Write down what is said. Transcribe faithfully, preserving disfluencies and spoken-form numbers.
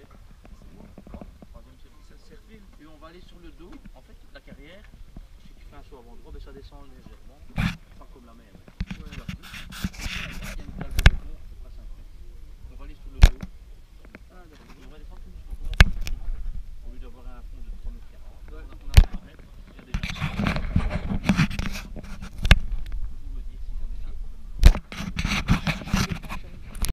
c'est troisième cercle. Et on va aller sur le dos. En fait, la carrière, si tu fais un saut avant droit, ben ça descend légèrement. Pas comme la mer. Ouais,